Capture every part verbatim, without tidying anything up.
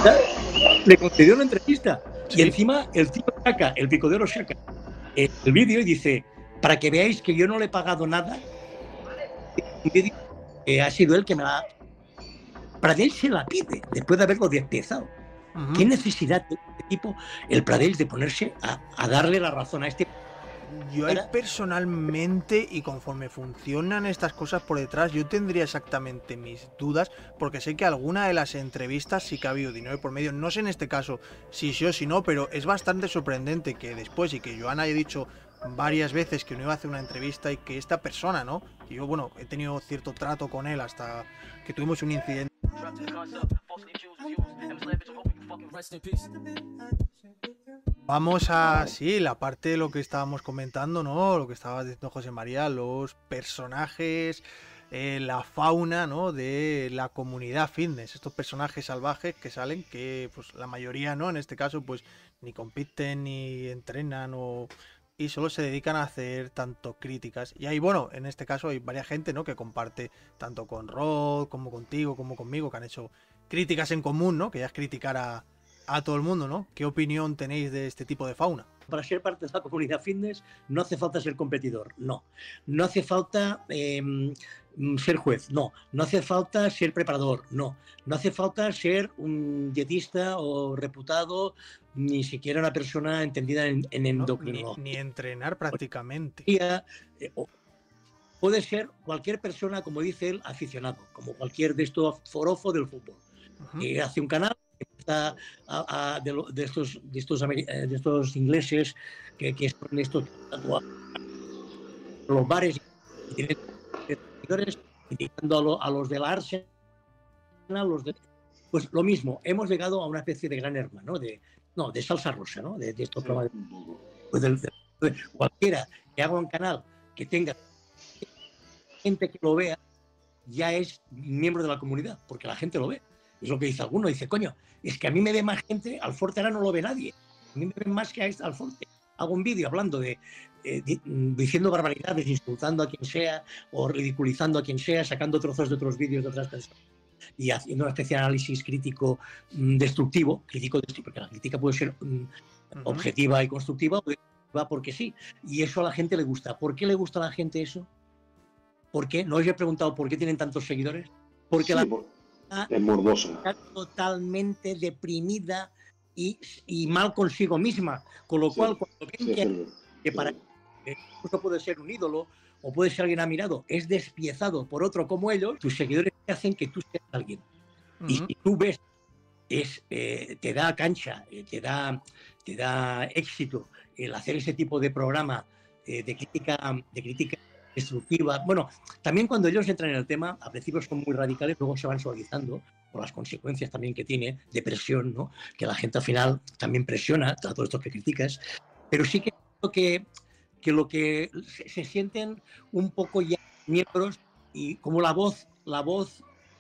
le concedió una entrevista. Sí. Y encima el tío saca, el Pico de Oro saca el vídeo y dice, para que veáis que yo no le he pagado nada, un vídeo que ha sido él que me la... Pradell se la pide, después de haberlo despiezado. Uh-huh. ¿Qué necesidad de este tipo, el Pradell, de ponerse a, a darle la razón a este? Yo ahí personalmente, y conforme funcionan estas cosas por detrás, yo tendría exactamente mis dudas, porque sé que alguna de las entrevistas sí que ha habido dinero por medio. No sé en este caso si sí o si no, pero es bastante sorprendente que después, y que Joan haya dicho varias veces que no iba a hacer una entrevista, y que esta persona, ¿no? Y yo, bueno, he tenido cierto trato con él hasta que tuvimos un incidente. Vamos a, sí, la parte de lo que estábamos comentando, ¿no? Lo que estaba diciendo José María, los personajes, eh, la fauna, ¿no? De la comunidad fitness, estos personajes salvajes que salen, que pues la mayoría, ¿no? En este caso, pues ni compiten ni entrenan o... y solo se dedican a hacer tanto críticas. Y ahí, bueno, en este caso hay varias gente, ¿no? Que comparte tanto con Rod, como contigo, como conmigo, que han hecho críticas en común, ¿no? Que ya es criticar a... a todo el mundo, ¿no? ¿Qué opinión tenéis de este tipo de fauna? Para ser parte de la comunidad fitness no hace falta ser competidor, no. No hace falta eh, ser juez, no. No hace falta ser preparador, no. No hace falta ser un dietista o reputado, ni siquiera una persona entendida en, en endocrinología. No, ni, ni entrenar prácticamente. Eh, puede ser cualquier persona, como dice él, aficionado, como cualquier de estos forofo del fútbol, uh-huh. que hace un canal A, a, de, lo, de, estos, de, estos, de estos ingleses que, que son estos los bares y tienen seguidores criticando a, lo, a los de la Arsenal, los de, pues lo mismo, hemos llegado a una especie de gran hermano, de, no, de salsa rosa, ¿no? De, de estos sí. programas. Pues de, de, de, cualquiera que haga un canal que tenga gente que lo vea, ya es miembro de la comunidad, porque la gente lo ve. Es lo que dice alguno, dice, coño, es que a mí me ve más gente, al Forte ahora no lo ve nadie. A mí me ven más que a este, al Forte. Hago un vídeo hablando de, eh, de, diciendo barbaridades, insultando a quien sea, o ridiculizando a quien sea, sacando trozos de otros vídeos de otras personas y haciendo una especie de análisis crítico mmm, destructivo, crítico destructivo, porque la crítica puede ser mmm, uh-huh. objetiva y constructiva, va porque sí. Y eso a la gente le gusta. ¿Por qué le gusta a la gente eso? ¿Por qué? ¿No os he preguntado por qué tienen tantos seguidores? Porque sí, la... por... es morbosa. Está totalmente deprimida y, y mal consigo misma, con lo sí, cual cuando ven sí, que, sí, que para sí. que incluso puede ser un ídolo o puede ser alguien admirado, es despiezado por otro como ellos, tus seguidores hacen que tú seas alguien. Uh-huh. Y si tú ves, es, eh, te da cancha, eh, te, da, te da éxito el hacer ese tipo de programa eh, de crítica, de crítica destructiva. Bueno, también cuando ellos entran en el tema, a principio son muy radicales, luego se van suavizando por las consecuencias también que tiene de presión, ¿no? Que la gente al final también presiona a todo esto que criticas, pero sí que que, que lo que se, se sienten un poco ya miembros y como la voz, la voz,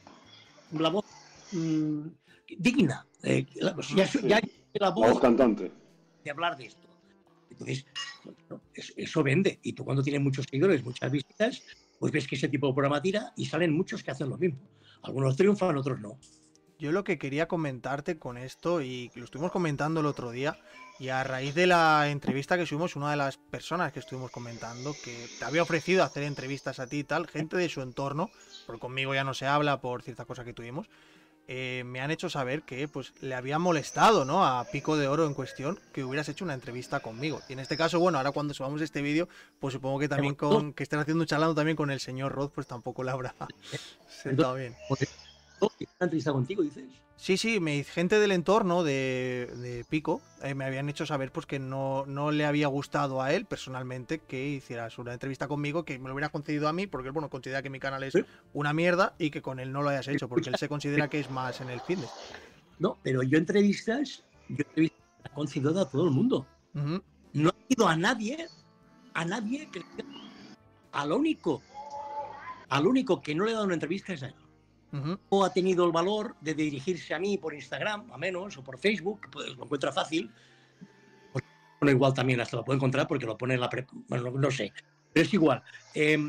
la voz mmm, digna, eh, la, ya, ya la voz, la voz cantante de hablar de esto. Entonces, bueno, eso vende. Y tú cuando tienes muchos seguidores, muchas visitas, pues ves que ese tipo de programa tira y salen muchos que hacen lo mismo. Algunos triunfan, otros no. Yo lo que quería comentarte con esto, y lo estuvimos comentando el otro día, y a raíz de la entrevista que subimos, una de las personas que estuvimos comentando, que te había ofrecido hacer entrevistas a ti y tal, gente de su entorno, porque conmigo ya no se habla por ciertas cosas que tuvimos, Eh, me han hecho saber que pues le había molestado, ¿no? A Pico de Oro en cuestión que hubieras hecho una entrevista conmigo. Y en este caso, bueno, ahora cuando subamos este vídeo, pues supongo que también con que estén haciendo charlando también con el señor Rod, pues tampoco le habrá sentado bien. ¿Una entrevista contigo, dices? Sí, sí, me, gente del entorno de, de Pico eh, me habían hecho saber pues que no, no le había gustado a él personalmente que hicieras una entrevista conmigo, que me lo hubiera concedido a mí, porque él, bueno, considera que mi canal es ¿Sí? una mierda y que con él no lo hayas hecho, porque él se considera que es más en el fitness. No, pero yo entrevistas, yo entrevistas he concedido a todo el mundo. Uh-huh. No he ido a nadie, a nadie, que al único, al único que no le he dado una entrevista es a él. Uh-huh. O ha tenido el valor de dirigirse a mí por Instagram, a menos, o por Facebook, pues lo encuentra fácil. Pues, bueno, igual también hasta lo puedo encontrar porque lo pone en la pre... Bueno, no, no sé. Pero es igual. Eh,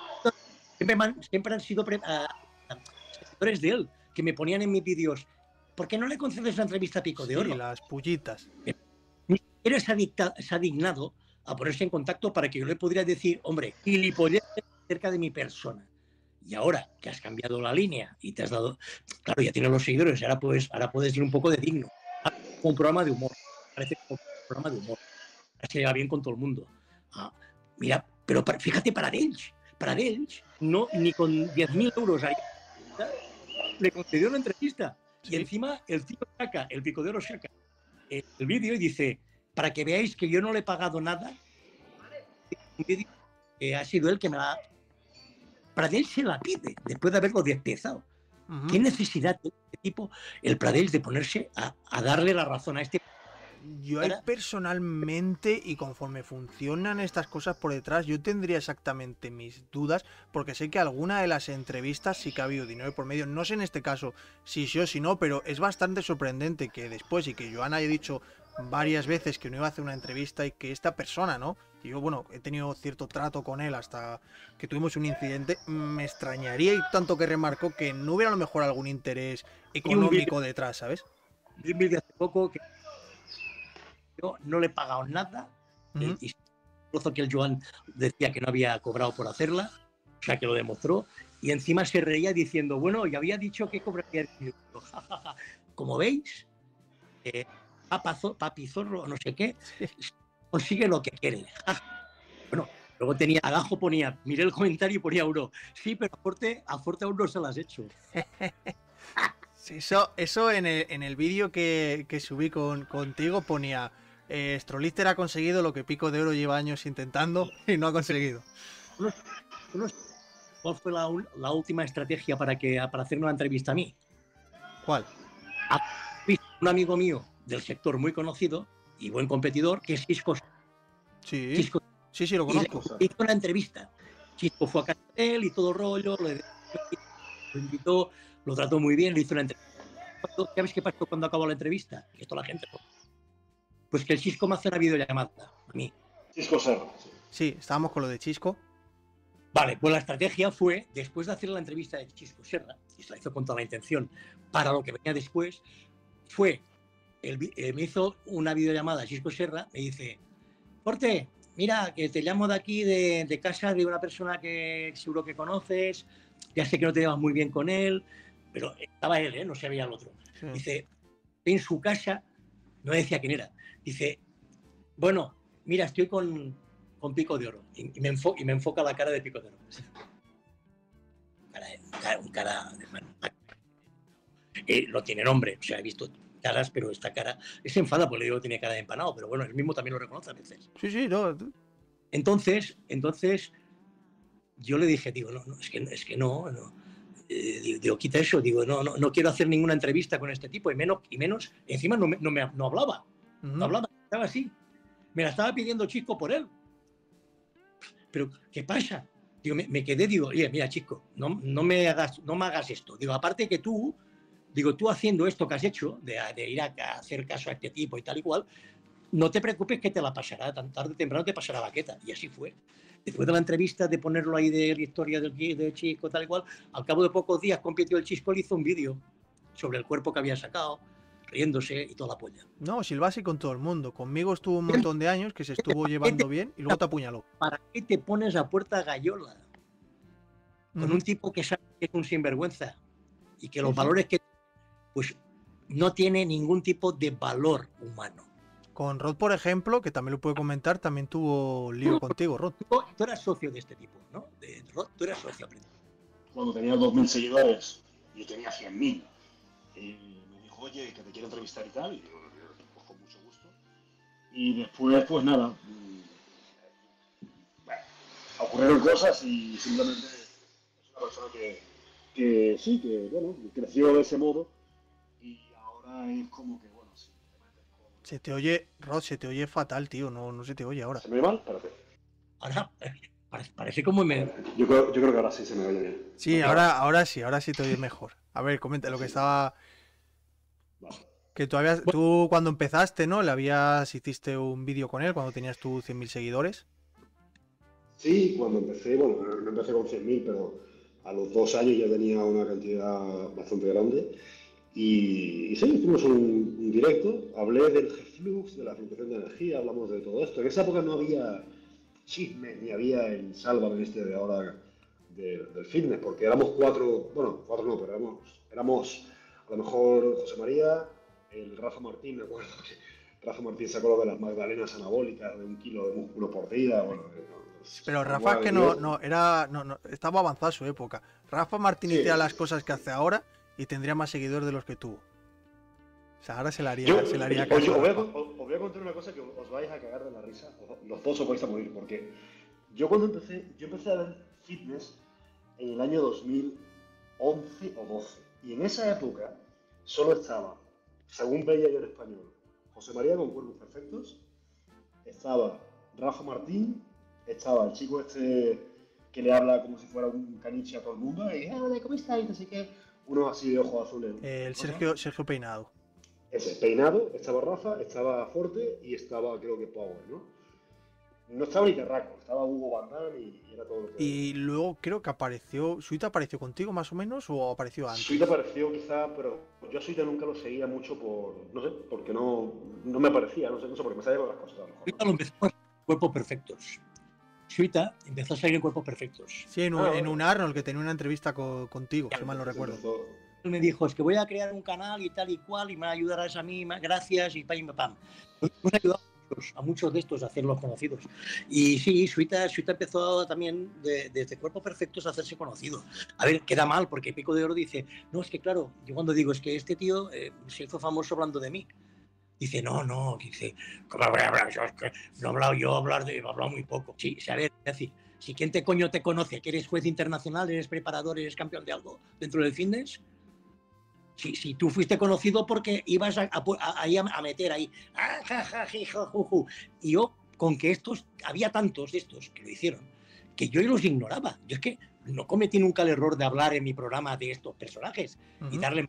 siempre, man, siempre han sido pre... uh, seguidores de él, que me ponían en mis vídeos, ¿por qué no le concedes una entrevista a Pico de Oro? Sí, las pullitas. Ni siquiera se ha, dicta, se ha dignado a ponerse en contacto para que yo le pudiera decir, hombre, gilipolleces acerca de mi persona. Y ahora que has cambiado la línea y te has dado, claro, ya tienes los seguidores, ahora puedes, ahora puedes ir un poco de digno. Un programa de humor, parece como un programa de humor. Ahora se lleva bien con todo el mundo. Ah, mira, pero para, fíjate para Delch, para Delch, no, ni con diez mil euros ahí, le concedió una entrevista. Sí. Y encima el tío saca, el Pico de Oro saca el, el vídeo y dice, para que veáis que yo no le he pagado nada, un vídeo que ha sido él que me la... Pradell se la pide, después de haberlo despezado. Uh-huh. ¿Qué necesidad de este tipo, el Pradell, de ponerse a, a darle la razón a este? Yo ahí personalmente, y conforme funcionan estas cosas por detrás, yo tendría exactamente mis dudas, porque sé que alguna de las entrevistas sí que ha habido dinero por medio. No sé en este caso si sí o si no, pero es bastante sorprendente que después, y que Joan haya dicho varias veces que no iba a hacer una entrevista, y que esta persona, ¿no? Y yo, bueno, he tenido cierto trato con él hasta que tuvimos un incidente. Me extrañaría, y tanto que remarcó, que no hubiera a lo mejor algún interés económico detrás, ¿sabes? Vi un vídeo hace poco que yo no le he pagado nada, uh-huh. y incluso que el Joan decía que no había cobrado por hacerla, o sea que lo demostró, y encima se reía diciendo, bueno, ya había dicho que cobraría dinero. Como veis, eh, papazo, papizorro, no sé qué, consigue lo que quiere. Bueno, luego tenía, abajo ponía, miré el comentario y ponía uno, sí, pero a Forte, a Forte aún no se las has hecho. Sí, eso, eso en el, en el vídeo que, que subí con, contigo ponía, eh, Strolichter ha conseguido lo que Pico de Oro lleva años intentando y no ha conseguido. ¿Cuál fue la, la última estrategia para, que, para hacerme una entrevista a mí? ¿Cuál? A, un amigo mío del sector muy conocido y buen competidor, que es Chisco. Sí, Chisco, sí, sí, lo conozco. Y le hizo una entrevista. Chisco fue a casa de él y todo el rollo, lo, lo invitó, lo trató muy bien, le hizo una entrevista. ¿Sabes qué pasó cuando acabó la entrevista? Que esto la gente... Pues que el Chisco me hace una videollamada a mí. Chisco Serra. Sí, estábamos con lo de Chisco. Vale, pues la estrategia fue, después de hacer la entrevista de Chisco Serra, y se la hizo con toda la intención para lo que venía después, fue, el, eh, me hizo una videollamada a Chisco Serra, me dice, Forte, mira, que te llamo de aquí, de, de casa de una persona que seguro que conoces, ya sé que no te llevas muy bien con él, pero estaba él, ¿eh? No se veía el otro. Sí. Dice, en su casa, no decía quién era, dice, bueno, mira, estoy con, con Pico de Oro, y, y, me enfo, y me enfoca la cara de Pico de Oro. Cara, cara, un cara de mano. Eh, no tiene nombre, o sea, he visto caras, pero esta cara es enfada, porque le digo que tiene cara de empanado, pero bueno, él mismo también lo reconoce a veces. Sí, sí, no. Entonces, entonces yo le dije, digo, no, no es que, es que no, no. Eh, digo, quita eso, digo, no, no, no quiero hacer ninguna entrevista con este tipo, y menos, y menos encima no, me, no, me, no hablaba, uh-huh. no hablaba, estaba así, me la estaba pidiendo Chisco por él. Pero, ¿qué pasa? Digo, me, me quedé, digo, oye, mira, Chisco, no, no, me hagas, no me hagas esto. Digo, aparte que tú, digo, tú haciendo esto que has hecho, de, de ir a, a hacer caso a este tipo y tal y cual, no te preocupes que te la pasará, tan tarde o temprano te pasará baqueta. Y así fue. Después de la entrevista, de ponerlo ahí de la historia del, del Chisco, tal y cual, al cabo de pocos días compitió el Chisco, le hizo un vídeo sobre el cuerpo que había sacado, riéndose y toda la polla. No, Silvasi con todo el mundo. Conmigo estuvo un montón de años que se estuvo llevando bien y luego te apuñaló. ¿Para qué te pones a puerta gallola? Con mm. un tipo que sabe que es un sinvergüenza y que los sí, valores que... pues no tiene ningún tipo de valor humano. Con Rod, por ejemplo, que también lo puede comentar, también tuvo lío contigo, Rod. Tú eras socio de este tipo, ¿no? De Rod, tú eras socio. Cuando tenía dos mil seguidores, yo tenía cien mil. Y me dijo, oye, que te quiero entrevistar y tal. Y yo, pues con mucho gusto. Y después, pues nada. Bueno, ocurrieron cosas y simplemente es una persona que, que sí, que bueno, creció de ese modo. Y ahora es como que, bueno, sí. Se te oye, Rod, se te oye fatal, tío. No, no se te oye ahora. ¿Se me oye mal? Espérate. Ahora parece, parece como me... Yo creo, yo creo que ahora sí se me oye bien. Sí, ahora, ahora sí, ahora sí te oye mejor. A ver, comenta lo que estaba... Vale. Que tú, habías, tú cuando empezaste, ¿no? Le habías, hiciste un vídeo con él cuando tenías tú cien mil seguidores. Sí, cuando empecé, bueno, no empecé con cien mil, pero a los dos años ya tenía una cantidad bastante grande. Y, y sí, hicimos un, un directo, hablé del G-Flux, de la fluctuación de energía, hablamos de todo esto. En esa época no había chisme, ni había el Sálvame este de ahora de, del fitness, porque éramos cuatro, bueno, cuatro no, pero éramos, éramos a lo mejor José María, el Rafa Martín, me acuerdo que Rafa Martín sacó lo de las magdalenas anabólicas de un kilo de músculo por día. Bueno, pero Rafa que no, no, era, no, no, estaba avanzada su época. Rafa Martín Sí. hacía las cosas que hace ahora y tendría más seguidores de los que tuvo. O sea, ahora se le haría, Yo, se le haría os, caso os a voy a, Rafa. os, os voy a contar una cosa que os vais a cagar de la risa, os- los dos os vais a morir, porque yo cuando empecé, yo empecé a ver fitness en el año dos mil once o doce, y en esa época solo estaba, según veía yo en español, José María con Cuerpos Perfectos, estaba Rafa Martín, estaba el chico este que le habla como si fuera un caniche a todo el mundo, y hola, ¿cómo estáis? Así que uno así de ojos azules. Eh, el cosa. Sergio, Sergio Peinado. Ese, peinado, estaba Rafa, estaba Forte y estaba, creo que Power, ¿no? No estaba ni Terraco, estaba Hugo Van Damme y, y era todo lo que... Y luego creo que apareció. ¿Suita apareció contigo más o menos o apareció antes? Suita apareció quizá, pero yo a Suita nunca lo seguía mucho por, no sé, porque no, no me parecía, no sé, no sé, porque me salía con las cosas a lo mejor, Suita ¿no? lo empezó a hacer en Cuerpos Perfectos. Suita empezó a salir en Cuerpos Perfectos. Sí, en, un- Ah, en vale. un Arnold que tenía una entrevista co- contigo, si mal no Entonces recuerdo. empezó- Él me dijo, es que voy a crear un canal y tal y cual y me ayudarás a mí, ma- gracias y pam, pam, pam. Hemos ayudado a muchos, a muchos de estos a hacerlos conocidos. Y sí, Suita, Suita empezó también de- desde Cuerpos Perfectos a hacerse conocido. A ver, queda mal porque Pico de Oro dice, no, es que claro, yo cuando digo, es que este tío eh, se hizo famoso hablando de mí. Dice, no, no, dice, ¿cómo voy a hablar? Yo, es que no he hablado yo, hablar de, he hablado muy poco. Sí, a ver, es decir, si quién te coño te conoce, que eres juez internacional, eres preparador, eres campeón de algo dentro del fitness, si, si tú fuiste conocido porque ibas a, a, a, a meter ahí, ah, ja, ja, ji, jo, ju, ju. Y yo, con que estos, había tantos de estos que lo hicieron, que yo los ignoraba. Yo es que no cometí nunca el error de hablar en mi programa de estos personajes y Ujú, darle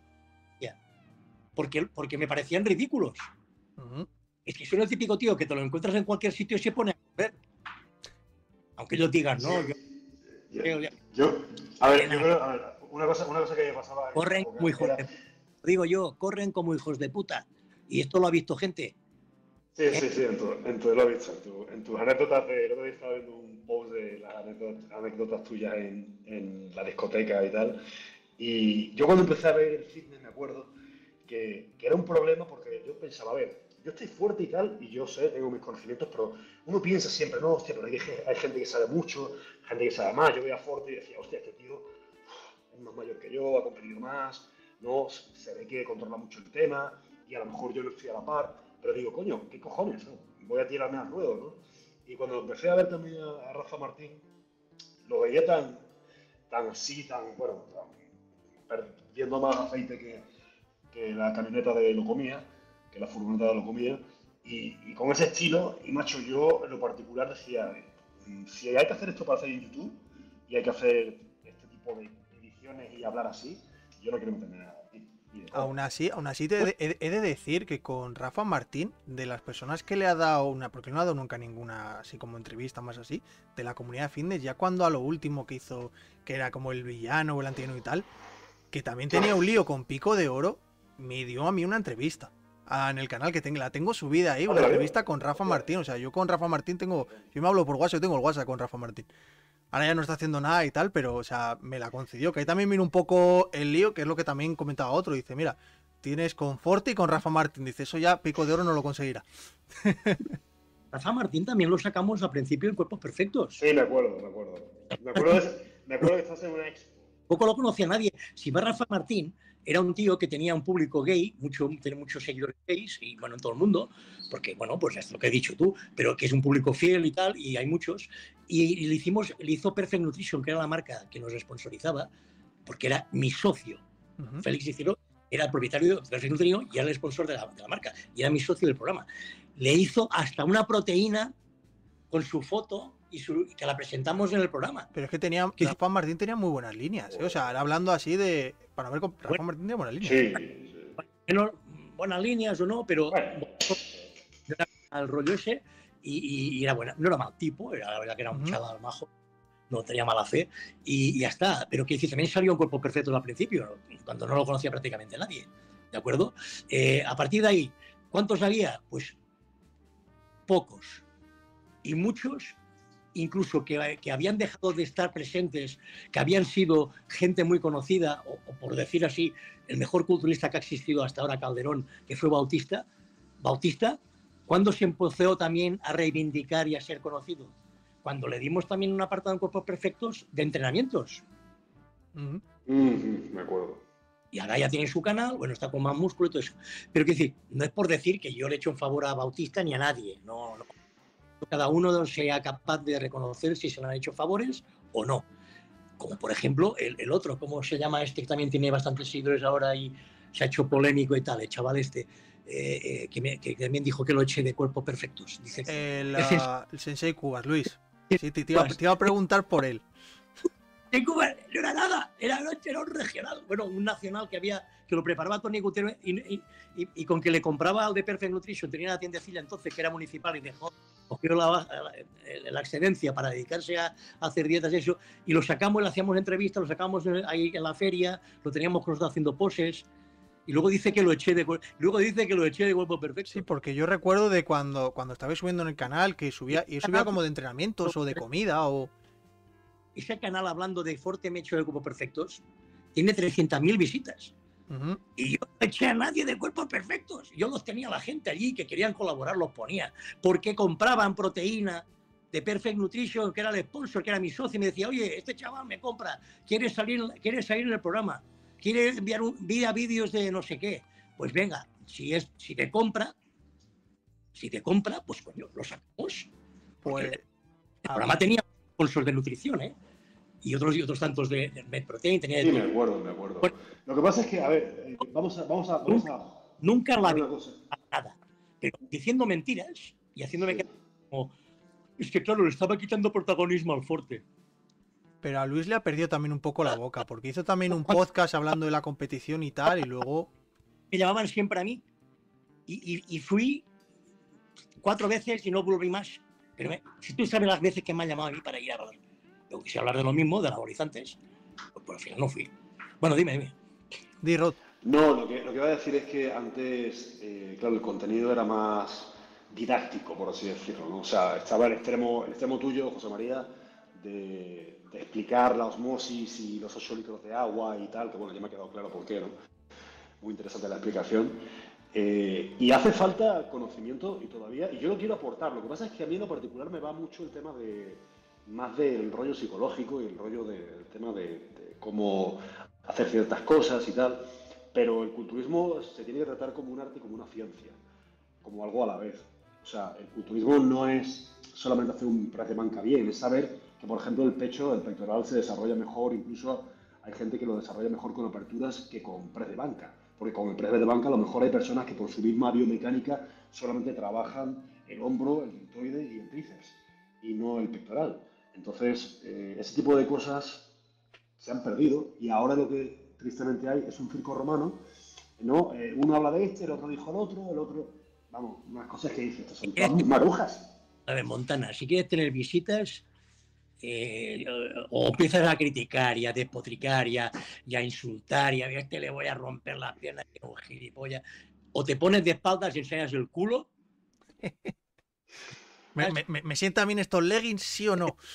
porque, porque me parecían ridículos. ujú. Es que soy el típico tío que te lo encuentras en cualquier sitio y se pone a correr. Aunque ellos digan, no, yo Yo, creo que yo- a ver, yo creo, a ver, una cosa, una cosa que me pasaba en esa corren época como hijos era- de puta. Digo yo, corren como hijos de puta. Y esto lo ha visto gente. Sí, sí, sí, en tu, en tu, lo he visto, en, tu- en tus anécdotas de, el otro día estaba viendo un post de las anécdotas, anécdotas tuyas en, en la discoteca y tal, y yo cuando empecé a ver el fitness me acuerdo que, que era un problema porque yo pensaba, a ver, yo estoy fuerte y tal, y yo sé, tengo mis conocimientos, pero uno piensa siempre, no, hostia, pero hay, hay gente que sabe mucho, gente que sabe más, yo veía Forte y decía, hostia, este tío es más mayor que yo, ha competido más, no, se ve que controla mucho el tema, y a lo mejor yo no estoy a la par, pero digo, coño, ¿qué cojones? ¿No? Voy a tirarme al ruedo, ¿no? Y cuando empecé a ver también a, a Rafa Martín, lo veía tan, tan así, tan, bueno, tan, perdiendo más aceite que, que la camioneta de Locomía, que la furgoneta de Locomía, y, y con ese estilo, y macho, yo en lo particular decía, si hay que hacer esto para hacer en YouTube, y hay que hacer este tipo de ediciones y hablar así, yo no quiero meterme nada. Aún así, aún así te he, he de decir que con Rafa Martín, de las personas que le ha dado una, porque no ha dado nunca ninguna así como entrevista más así, de la comunidad fitness, ya cuando a lo último que hizo, que era como el villano o el antihéroe y tal, que también tenía un lío con Pico de Oro, me dio a mí una entrevista ah, en el canal que tengo, la tengo subida ahí, una entrevista con Rafa Martín, o sea, yo con Rafa Martín tengo, yo me hablo por WhatsApp, yo tengo el WhatsApp con Rafa Martín. Ahora ya no está haciendo nada y tal, pero, o sea, me la concedió. Que ahí también vino un poco el lío, que es lo que también comentaba otro. Dice, mira, tienes con Forte y con Rafa Martín. Dice, eso ya Pico de Oro no lo conseguirá. Rafa Martín también lo sacamos al principio en Cuerpos Perfectos. Sí, me acuerdo, me acuerdo. Me acuerdo, de, me acuerdo que estás en una expo. Poco lo conocía nadie. Si va Rafa Martín, era un tío que tenía un público gay, mucho, tiene muchos seguidores gays, y bueno, en todo el mundo, porque, bueno, pues es lo que has dicho tú, pero que es un público fiel y tal, y hay muchos. Y, y le hicimos, le hizo Perfect Nutrition, que era la marca que nos sponsorizaba, porque era mi socio. Uh-huh. Félix Iciro era el propietario de Perfect Nutrition y era el sponsor de la, de la marca, y era mi socio del programa. Le hizo hasta una proteína con su foto y su, que la presentamos en el programa. Pero es que tenía, que Rafa Martín tenía muy buenas líneas, ¿eh? O sea, hablando así de... Para ver, Rafa bueno, Martín tenía buenas líneas. Sí. Bueno, buenas líneas o no, pero bueno. Era el rollo ese y, y era buena. No era mal tipo, era la verdad que era un uh-huh. chaval majo, no tenía mala fe y, y ya está. Pero que también salió en Cuerpos Perfectos al principio, cuando no lo conocía prácticamente nadie. ¿de acuerdo? Eh, a partir de ahí, ¿cuántos había? Pues pocos. Y muchos, incluso que, que habían dejado de estar presentes, que habían sido gente muy conocida, o, o por decir así, el mejor culturista que ha existido hasta ahora, Calderón, que fue Bautista, Bautista, ¿cuándo se empezó también a reivindicar y a ser conocido? Cuando le dimos también un apartado en Cuerpos Perfectos de entrenamientos. Uh-huh. Mm-hmm, me acuerdo. Y ahora ya tiene su canal, bueno, está con más músculo y todo eso. Pero quiero decir, no es por decir que yo le echo un favor a Bautista ni a nadie. No, no. Cada uno sea capaz de reconocer si se le han hecho favores o no. Como por ejemplo el, el otro, ¿cómo se llama este? Que también tiene bastantes seguidores ahora y se ha hecho polémico y tal, el chaval este, eh, eh, que, me, que también dijo que lo eché de Cuerpos Perfectos. Dice, el, uh, el Sensei Cubas, Luis. Sí, te, te, iba, te iba a preguntar por él. En Cuba no era nada, era, era un regional, bueno, un nacional que había, que lo preparaba Tony Gutiérrez y, y, y, y con que le compraba al de Perfect Nutrition, tenía una tiendecilla entonces que era municipal y dejó, cogió la, la, la excedencia para dedicarse a, a hacer dietas y eso, y lo sacamos, le hacíamos entrevistas, lo sacamos ahí en la feria, lo teníamos con nosotros haciendo poses. Y luego dice que lo eché de luego dice que lo eché de Cuerpo Perfecto. Sí, porque yo recuerdo de cuando, cuando estabais subiendo en el canal que subía, y subía como de entrenamientos o de comida o... Ese canal hablando de Forte Mecho de Cuerpos Perfectos tiene trescientas mil visitas. Uh-huh. Y yo no eché a nadie de Cuerpos Perfectos. Yo los tenía la gente allí que querían colaborar, los ponía. Porque compraban proteína de Perfect Nutrition, que era el sponsor, que era mi socio, y me decía, oye, este chaval me compra, quiere salir, quiere salir en el programa. Quiere enviar un, vía vídeos de no sé qué. Pues venga, si, es, si te compra, si te compra, pues coño, lo sacamos. Porque pues, el, el programa tenía sponsors de nutrición, ¿eh? Y otros, y otros tantos de, de MedProtein. Tenía sí, de me acuerdo, me acuerdo. Bueno, lo que pasa es que, a ver, eh, vamos a... Vamos a, vamos nunca, a nunca la vi nada. Pero diciendo mentiras y haciéndome sí. como... Es que claro, le estaba quitando protagonismo al Forte. Pero a Luis le ha perdido también un poco la boca, porque hizo también un podcast hablando de la competición y tal, y luego... Me llamaban siempre a mí, y, y, y fui cuatro veces y no volví más. Pero me, si tú sabes las veces que me han llamado a mí para ir a hablar, yo quise hablar de lo mismo, de anabolizantes, pues, pues al final no fui. Bueno, dime, dime. Di, Rod. No, lo que, lo que iba a decir es que antes, eh, claro, el contenido era más didáctico, por así decirlo, ¿no? O sea, estaba el extremo, el extremo tuyo, José María, de... de explicar la osmosis y los ocho litros de agua y tal, que bueno, ya me ha quedado claro por qué, ¿no? Muy interesante la explicación. Eh, y hace falta conocimiento y todavía, y yo lo quiero aportar, lo que pasa es que a mí en lo particular me va mucho el tema de, más del rollo psicológico y el rollo del tema de, de cómo hacer ciertas cosas y tal, pero el culturismo se tiene que tratar como un arte y como una ciencia, como algo a la vez. O sea, el culturismo no es solamente hacer un press de banca bien, es saber que, por ejemplo, el pecho, el pectoral se desarrolla mejor, incluso hay gente que lo desarrolla mejor con aperturas que con press de banca, porque con el press de banca a lo mejor hay personas que por su misma biomecánica solamente trabajan el hombro, el deltoide y el tríceps, y no el pectoral. Entonces, eh, ese tipo de cosas se han perdido y ahora lo que tristemente hay es un circo romano, ¿no? Eh, uno habla de este, el otro dijo al otro, el otro... Vamos, unas cosas que dice, estas son todas marujas. A ver, Montana, si quieres tener visitas... Eh, o empiezas a criticar y a despotricar y a, y a insultar y a ver que le voy a romper las piernas que es un gilipollas, o te pones de espaldas y enseñas el culo. ¿Me, me, me sientan bien estos leggings, sí o no?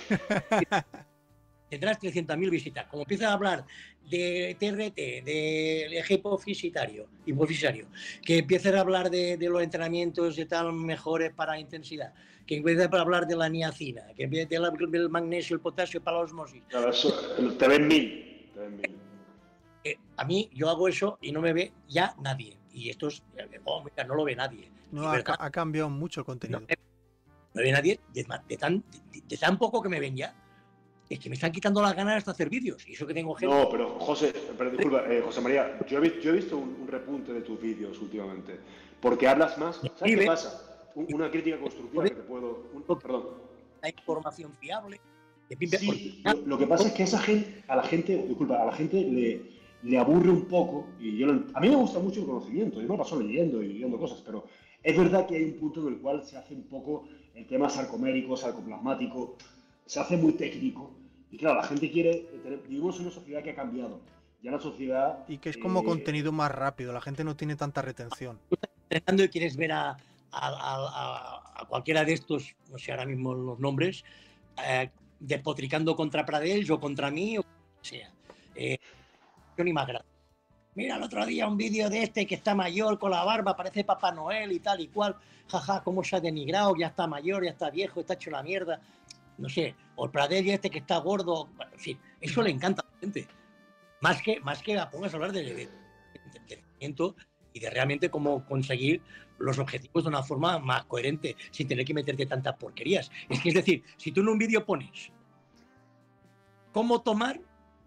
Tendrás trescientas mil visitas. Como empiezas a hablar de T R T, de eje hipofisitario, hipofisitario, que empieces a hablar de, de los entrenamientos de tal mejores para intensidad, que empieces a hablar de la niacina, que empieces a hablar del magnesio, el potasio para la osmosis. Claro, eso, te ven mil. Te ven mil. Eh, a mí, yo hago eso y no me ve ya nadie. Y esto es, oh, mira, no lo ve nadie. No, ha, ha cambiado mucho el contenido. No, no me ve nadie de, de, tan, de, de tan poco que me ven ya. Es que me están quitando las ganas de hacer vídeos. Y eso que tengo gente... No, pero José, pero disculpa, eh, José María, yo he, yo he visto un, un repunte de tus vídeos últimamente. Porque hablas más. ¿Sabes sí, qué ¿ves? Pasa? Un, una crítica constructiva que te puedo... Un, perdón. La información fiable. Sí, lo, lo que pasa es que a esa gente, a la gente, disculpa, a la gente le, le aburre un poco. Y yo, a mí me gusta mucho el conocimiento. Yo me paso leyendo y leyendo cosas, pero es verdad que hay un punto en el cual se hace un poco el tema sarcomérico, sarcoplasmático. Se hace muy técnico y claro, la gente quiere tener, vivimos en una sociedad que ha cambiado, ya la sociedad... Y que es como eh, contenido más rápido, la gente no tiene tanta retención. Tú estás entrenando y quieres ver a, a, a, a cualquiera de estos, no sé ahora mismo los nombres, eh, despotricando contra Pradell o contra mí, o sea. Eh, ni más grande. Mira el otro día un vídeo de este que está mayor con la barba, parece Papá Noel y tal y cual. Jaja, cómo se ha denigrado, ya está mayor, ya está viejo, está hecho la mierda. No sé, o el Pradell este que está gordo. Bueno, en fin, eso le encanta a la gente. Más que, más que la pongas a hablar de, de, de entretenimiento y de realmente cómo conseguir los objetivos de una forma más coherente, sin tener que meterte tantas porquerías. Es que, es decir, si tú en un vídeo pones cómo tomar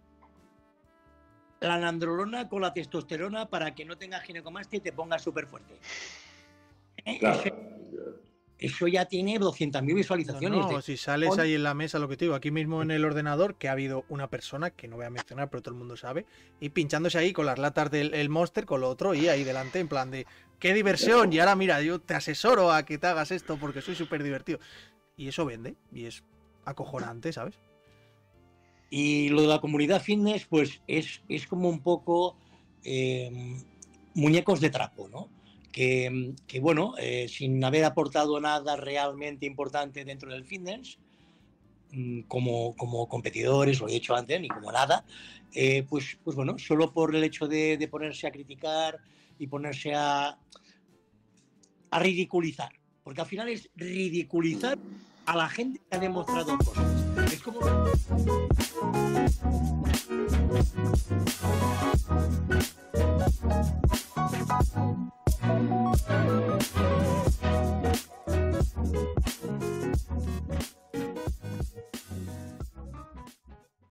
la nandrolona con la testosterona para que no tengas ginecomastia y te pongas súper fuerte. Claro. Eso, eso ya tiene doscientas mil visualizaciones. No, no, de... si sales ahí en la mesa, lo que te digo, aquí mismo en el ordenador, que ha habido una persona, que no voy a mencionar, pero todo el mundo sabe, y pinchándose ahí con las latas del el Monster, con lo otro, y ahí delante, en plan de, ¡qué diversión! Y ahora mira, yo te asesoro a que te hagas esto porque soy súper divertido. Y eso vende, y es acojonante, ¿sabes? Y lo de la comunidad fitness, pues es, es como un poco eh, muñecos de trapo, ¿no? Que, que bueno, eh, sin haber aportado nada realmente importante dentro del fitness, como, como competidores, lo he dicho antes, ni como nada, eh, pues, pues bueno, solo por el hecho de, de ponerse a criticar y ponerse a, a ridiculizar, porque al final es ridiculizar a la gente que ha demostrado cosas. Es como...